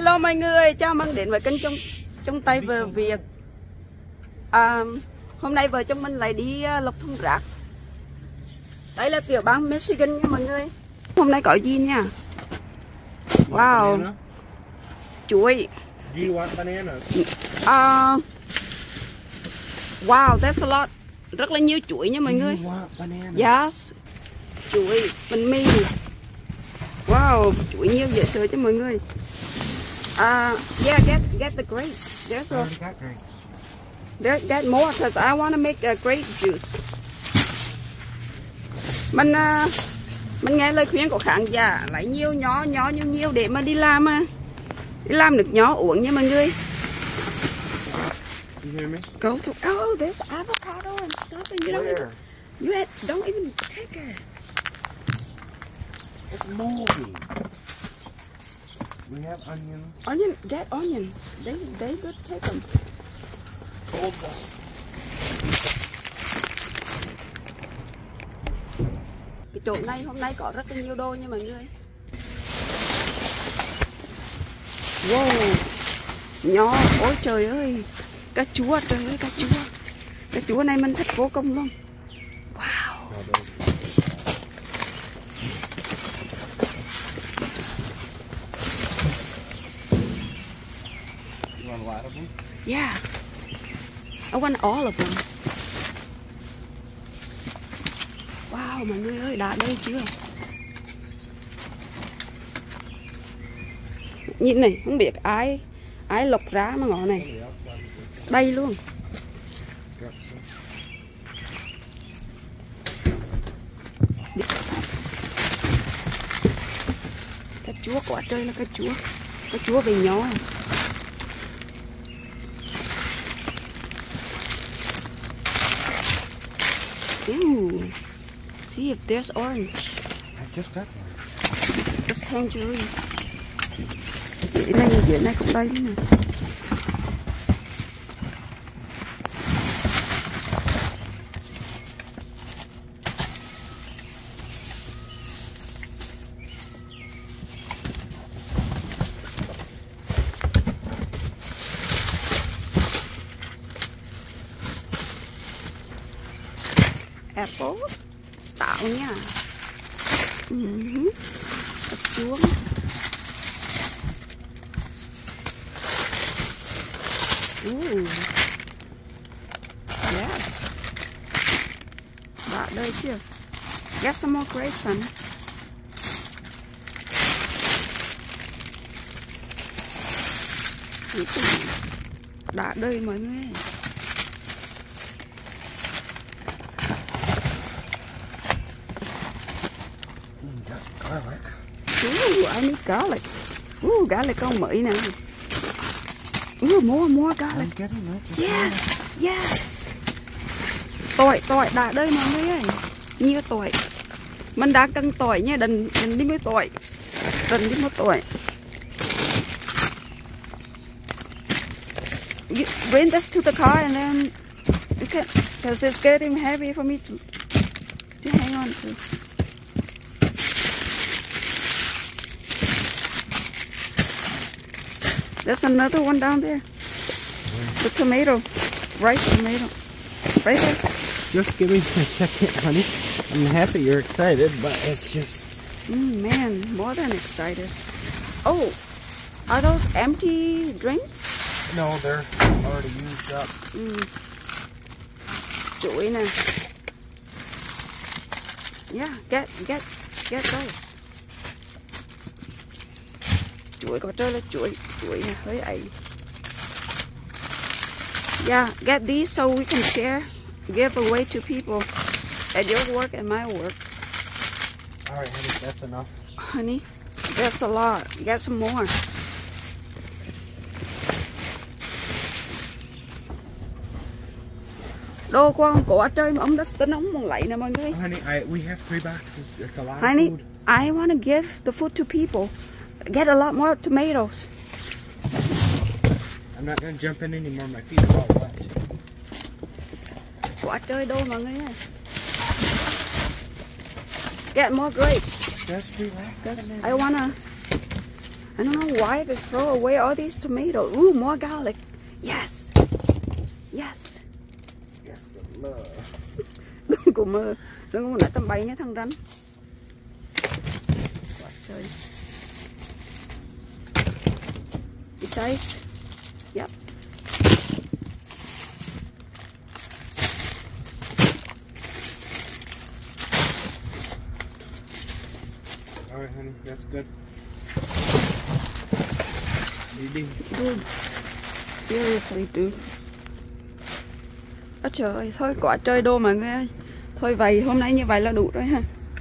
Hello mọi người, chào mừng đến với kênh trong tay vợ Việt. Hôm nay vợ chồng mình lại đi lọc thùng rác. Đây là tiểu bang Michigan nha mọi người. Hôm nay có gì nha? Wow, chuối. Do you want bananas? Wow, that's a lot. Rất là nhiều chuối nha mọi người. Do you want bananas? Yes, chuối, bánh mì. Wow, chuối nhiều dễ sợ cho mọi người. Yeah, get the grapes. There's I a, already got grapes. get more because I want to make a grape juice. Mình nghe lời khuyên của khán giả lấy nhiều nhiều để mà đi làm được nhỏ uống nha mọi người. You hear me? Go through. Oh, there's avocado and stuff, and you don't even take it. It's moldy. We have onions. Get onion. They good take them. Hold this. Cái chỗ này hôm nay có rất là nhiều đồ nha mọi người. Wow, nhỏ, ôi trời ơi, cà chua, trời ơi, cà chua này mình thích vô cùng luôn. Wow. You want a lot of them? Yeah, I want all of them. Wow, mọi người ơi, đã đây chưa? Nhìn này, không biết ai lọc ra mà ngõ này. Đây luôn. Cà chua quá trời là cà chua về nhỏ. Ooh, see if there's orange. I just got one. It's tangerine. Dưới này cũng đây nè. Apples, táo nha. Cà chua. Ooh. Yes. Đã đây chưa? Get some more grapes honey. Đã đây mọi người. Just garlic. Ooh, I need garlic. Ooh, garlic con Mỹ nè. Ooh, more garlic. I'm getting it. Yes. Tỏi đã đây mọi người ơi. Nhiều tỏi. Mình đã cần tỏi nha, đừng đi mua tỏi. Đừng đi mua tỏi. Bring this to the car and then okay, because it's getting heavy for me to hang on to. There's another one down there. The tomato. Rice tomato. Right there. Just give me a second, honey. I'm happy you're excited, but it's just... Man, more than excited. Oh, are those empty drinks? No, they're already used up. Chuối nè. Yeah, get those. Chuối có chơi là chuối nè, hơi ấy. Yeah, get these so we can share, give away to people at your work and my work. Alright, honey, that's enough. Honey, that's a lot. Get some more. Đồ của ông cổ chơi mà ông Dustin ông muốn lấy nè mọi người. Honey, we have 3 boxes. It's a lot Honey, of food. I want to give the food to people. Get a lot more tomatoes. I'm not going to jump in anymore. My feet are all wet. Quá trời đồ mọi người ơi. Get more grapes. Just relax. I I don't know why they throw away all these tomatoes. Ooh, more garlic. Yes. Yes. Yes, good love. Đừng có mơ. Đừng có nói tầm bậy nhé thằng rắn. Quá trời. Cái size. Yep. All right, honey, that's good. Đi. Dude. Seriously, dude. Ôi trời ơi, thôi quả trời đô mọi người ơi. Thôi vậy, hôm nay như vậy là đủ rồi ha.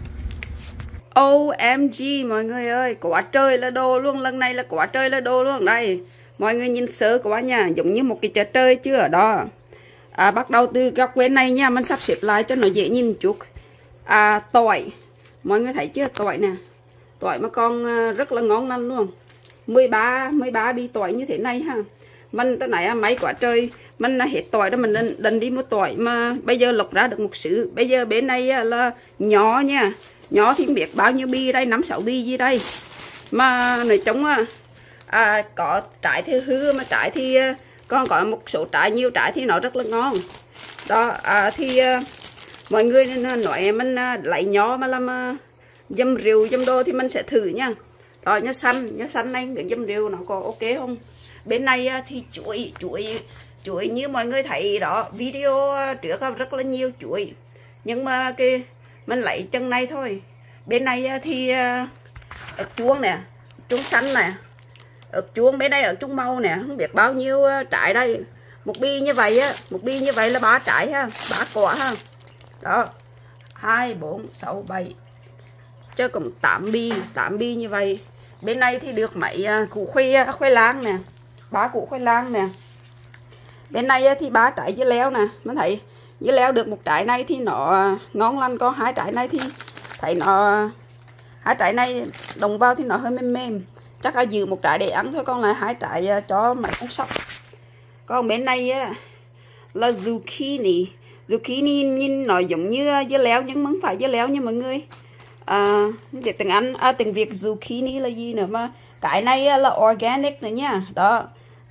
OMG mọi người ơi, quả trời là đồ luôn, lần này là quả trời là đồ luôn. Đây, mọi người nhìn sơ quả nha, giống như một cái chợ trời chưa ở đó. Bắt đầu từ góc bên này nha, mình sắp xếp lại cho nó dễ nhìn chút. Tỏi, mọi người thấy chưa, tỏi nè. Tỏi mà con rất là ngon lành luôn. 13 bi tỏi như thế này ha. Mình tới này mấy quả trời mình hết tỏi đó, mình định đi mua tỏi mà bây giờ lọc ra được một xứ. Bây giờ bên này là nhỏ nha, nhỏ thì không biết bao nhiêu bi đây, 5-6 bi gì đây mà nói chung có trái thì hư mà trái thì còn có một số trái, nhiều trái thì nó rất là ngon đó. Mọi người nói mình lấy nhỏ mà làm dâm rượu dâm đồ thì mình sẽ thử nha. Đó, nhá xanh này cái dâm rượu nó có ok không. Bên này thì chuối như mọi người thấy đó, video trước rất là nhiều chuối, nhưng mà cái mình lấy chân này thôi. Bên này thì ớt chuông nè, chuông xanh nè, ớt chuông bên đây ớt chuông màu nè, không biết bao nhiêu trái đây. Một bi như vậy là 3 trái ha, 3 quả ha. Đó, 2, 4, 6, 7 cho cũng 8 bi như vậy. Bên này thì được mấy củ khoai lang nè, 3 củ khoai lang nè. Bên này thì 3 trái dưa leo nè, mình thấy dưa leo được một trái này thì nó ngon lành, còn 2 trái này thì thấy nó 2 trái này đồng vào thì nó hơi mềm, chắc là giữ một trái để ăn thôi, còn lại 2 trái cho mấy con sóc. Còn bên này là zucchini nhìn nó giống như dưa leo nhưng không phải dưa leo nha mọi người. Để tiếng Anh, tiếng Việt zucchini là gì nữa mà cái này là organic nữa nha. Đó,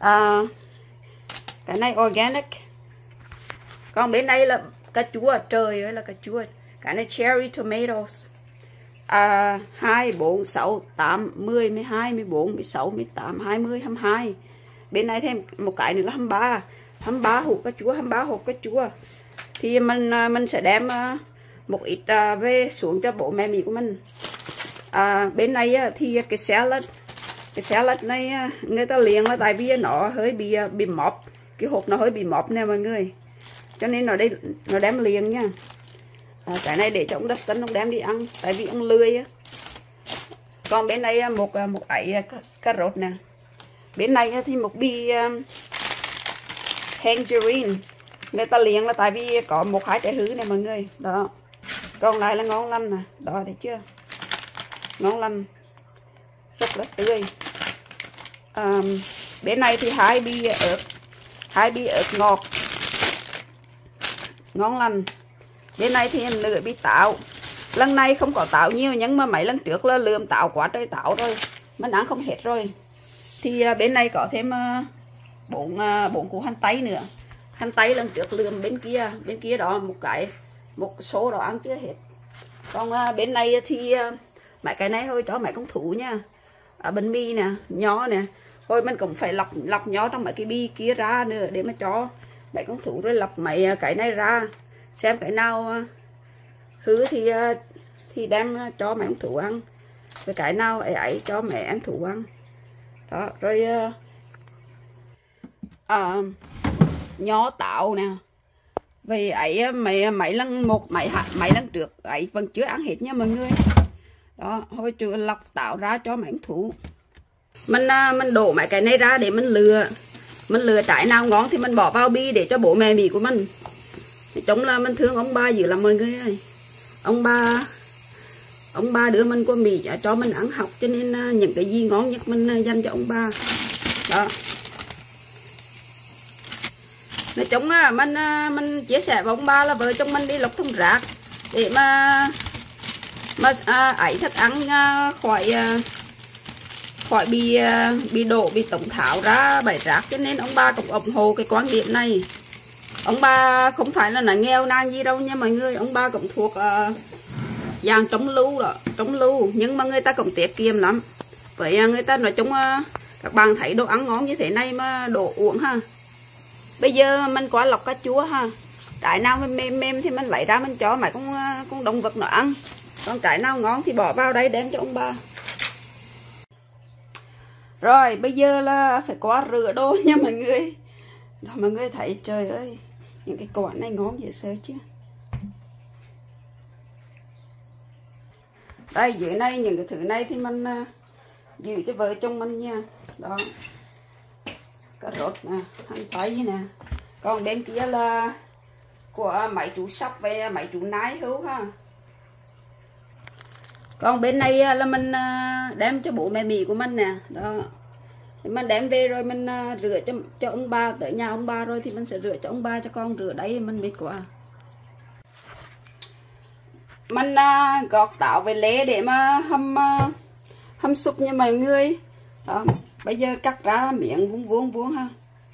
cái này organic. Còn bên đây là cà chua, trời ơi là cà chua. Cái này cherry tomatoes. 2, 4, 6, 8, 10, 12, 14, 16, 18, 20, 22. Bên này thêm một cái nữa là 23 hộp cà chua, 23 hộp cà chua. Thì mình sẽ đem một ít về xuống cho bố mẹ Mỹ của mình. Bên này thì cái salad này người ta liền là tại vì nó hơi bị mọp, cái hộp nó hơi bị mọp nè mọi người, cho nên nó đem liền nha. Cái này để cho ông Dustin ông đem đi ăn tại vì ông lười á. Còn bên đây một ấy cà rốt nè. Bên này thì một bi tangerine, người ta liền là tại vì có 1-2 trái hư này mọi người. Đó, còn lại là ngon lành nè, đó thấy chưa, ngon lành rất là tươi. Bên này thì 2 bi ớt ngọt ngon lành. Bên này thì nửa bi táo. Lần này không có táo nhiều nhưng mà mấy lần trước là lượm táo quá trời táo rồi, mình ăn không hết rồi. Thì bên này có thêm 4 củ hành tây nữa. Hành tây lần trước lượm bên kia đó một số đó ăn chưa hết. Còn bên này thì mấy cái này thôi cho mấy con thú nha. Bánh mì nè, nho nè. Thôi mình cũng phải lọc nho trong mấy cái bi kia ra nữa để mà cho mấy con thú, rồi lọc mấy cái này ra xem cái nào hư thì đem cho mấy con thú ăn, rồi cái nào ấy cho mẹ ăn thú ăn. Đó, rồi nho táo nè. Vì ấy mấy lần trước ấy vẫn chưa ăn hết nha mọi người. Đó, hồi trừ lọc táo ra cho mấy con thú. Mình đổ mấy cái này ra để mình lựa trái nào ngon thì mình bỏ vào bi để cho bố mẹ Mỹ của mình. Chúng là mình thương ông ba dữ lắm mọi người ơi. Ông ba đưa mình qua Mỹ cho mình ăn học, cho nên những cái gì ngon nhất mình dành cho ông ba. Đó, nói chung mình chia sẻ với ông ba là vợ chồng mình đi lọc thùng rác để mà ấy thức ăn khỏi bị đổ, bị tổng tháo ra bãi rác, cho nên ông bà cũng ủng hộ cái quan điểm này. Ông bà không phải là nghèo nàn gì đâu nha mọi người, ông bà cũng thuộc dạng chống lưu, nhưng mà người ta cũng tiết kiệm lắm. Vậy người ta nói chung các bạn thấy đồ ăn ngon như thế này mà đồ uống ha. Bây giờ mình có lọc cà chua ha, trái nào mềm mềm thì mình lấy ra mình cho mấy con động vật nó ăn, còn trái nào ngon thì bỏ vào đây đem cho ông bà. Rồi bây giờ là phải có rửa đồ nha mọi người. Đó, mọi người thấy trời ơi, những cái quả này ngon dễ sợ chứ. Đây dưới này những cái thứ này thì mình giữ cho vợ chồng mình nha. Đó, cà rốt nè, hành tây nè. Còn bên kia là của mấy chú sóc với mấy chú nái hữu ha. Còn bên này là mình đem cho bố mẹ Mỹ của mình nè. Đó, mình đem về rồi mình rửa cho ông bà, tới nhà ông bà rồi thì mình sẽ rửa cho ông bà, cho con rửa đấy mình biết quá. Mình gọt táo với lê để mà hầm súp nha mọi người. Đó, bây giờ cắt ra miếng vuông ha.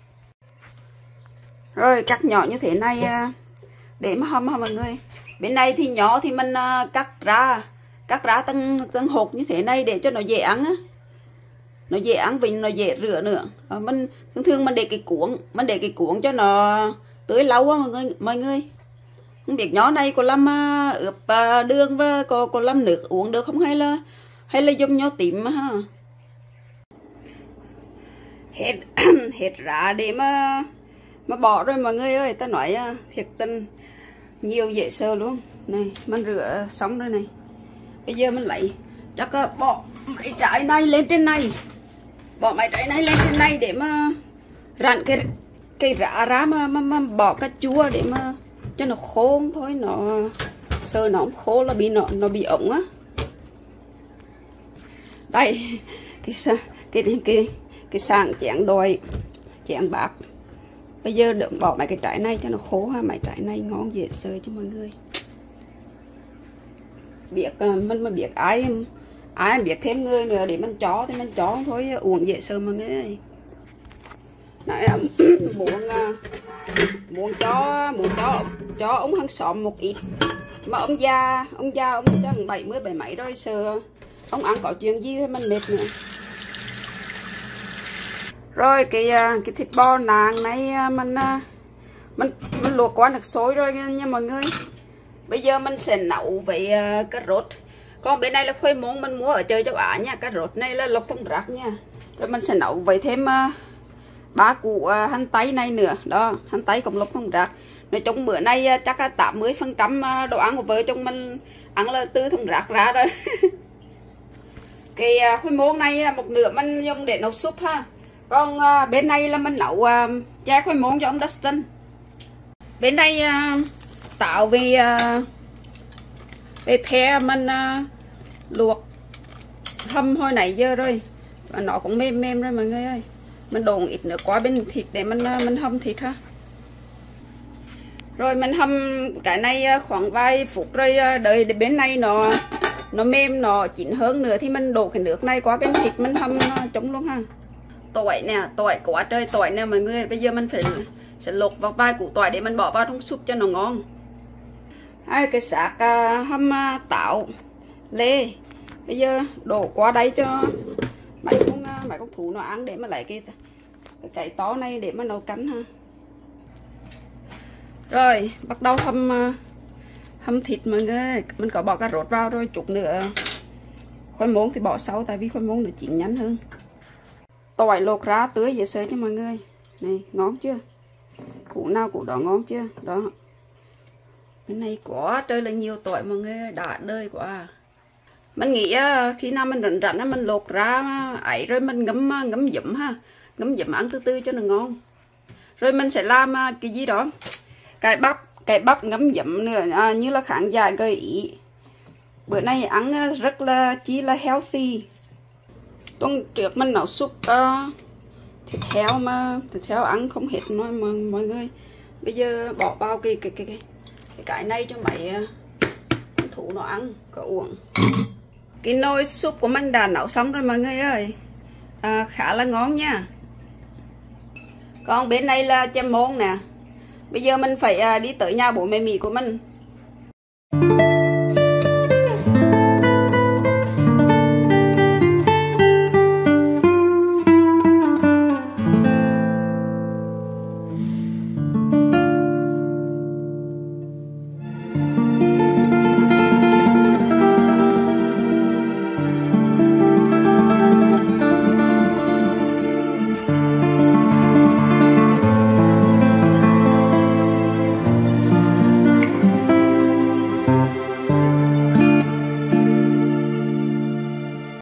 Rồi cắt nhỏ như thế này để mà hầm ha mọi người. Bên này thì nhỏ thì mình cắt ra từng hột như thế này để cho nó dễ ăn á. Nó dễ ăn vì nó dễ rửa nữa. Mình thường mình để cái cuống cho nó tưới lâu á mọi người. Không biết nhỏ này có làm ướp đường và có làm nước uống được không, hay là dùng nho tím ha. Hết rạ để mà bỏ rồi mọi người ơi, ta nói thiệt tình nhiều dễ sợ luôn. Này mình rửa xong rồi này. Bây giờ mình lấy chắc bỏ mấy trái này lên trên này. Bỏ mấy trái này lên trên này để mà rặn cái rạ ra mà bỏ cà chua để mà cho nó khô thôi, nó sợ nó không khô là nó bị ổng á. Đây cái sàng chén đồi, chén bạc. Bây giờ đừng bỏ mấy cái trái này cho nó khô ha, mấy trái này ngon dễ sợ cho mọi người. Biết mình mà biết ai biết thêm người nữa để mình cho thì mình cho thôi, uống dễ sợ mọi người ơi. Đấy, muốn cho ông hàng xóm một ít, mà ông già ông chắc 70 mấy rồi, sợ ông ăn có chuyện gì thì mình mệt nữa. Rồi cái thịt bò nàng này mình luộc qua nước sôi rồi nha mọi người. Bây giờ mình sẽ nấu với cà rốt. Còn bên này là khoai môn mình mua ở chợ châu Á nha. Cà rốt này là lọc thông rác nha. Rồi mình sẽ nấu với thêm 3 củ hành tây này nữa. Đó, hành tây cũng lọc thông rác. Nói chung bữa nay chắc là 80% đồ ăn của vợ chồng mình ăn là từ thùng rác ra rồi. Cái khoai môn này một nửa mình dùng để nấu súp ha. Còn bên này là mình nấu chai khoai môn cho ông Dustin. Bên đây tạo về pe mình luộc hầm hồi nãy giờ rồi và nó cũng mềm rồi mọi người ơi. Mình đổ ít nữa qua bên thịt để mình hầm thịt ha. Rồi mình hầm cái này khoảng vài phút rồi đợi để bên này nó mềm, nó chín hơn nữa thì mình đổ cái nước này qua bên thịt mình hầm trống luôn ha. Tỏi nè, tỏi quá trời tỏi nè mọi người. Bây giờ mình sẽ luộc vào vài củ tỏi để mình bỏ vào trong súp cho nó ngon. Hai cái xác hầm táo lê bây giờ đổ qua đây cho mấy con thú nó ăn để mà lấy cái to này để mà nấu canh ha. Rồi bắt đầu hầm thịt mọi người. Mình có bỏ cà rốt vào rồi, chút nữa khoai môn thì bỏ sau, tại vì khoai môn nó chín nhanh hơn. Tỏi luộc ra tưới dễ sợ cho mọi người. Này ngon chưa, củ nào củ đó ngon chưa. Đó, cái này quá trời là nhiều tỏi mọi người, đã đời quá. Mình nghĩ khi nào mình rảnh mình luộc ra ấy rồi mình ngấm giấm ha, ngấm giấm ăn từ từ cho nó ngon. Rồi mình sẽ làm cái gì đó cái bắp ngấm giấm nữa, như là khán giả gợi ý. Bữa nay ăn rất là chỉ là healthy. Tuần trước mình nấu súp thịt heo mà thịt heo ăn không hết nói mọi người. Bây giờ bỏ vào cái này cho mấy con thú nó ăn có uống. Cái nồi súp của mình đã nấu xong rồi mọi người ơi. khá là ngon nha. Còn bên này là chém môn nè. Bây giờ mình phải đi tới nhà bố mẹ Mỹ của mình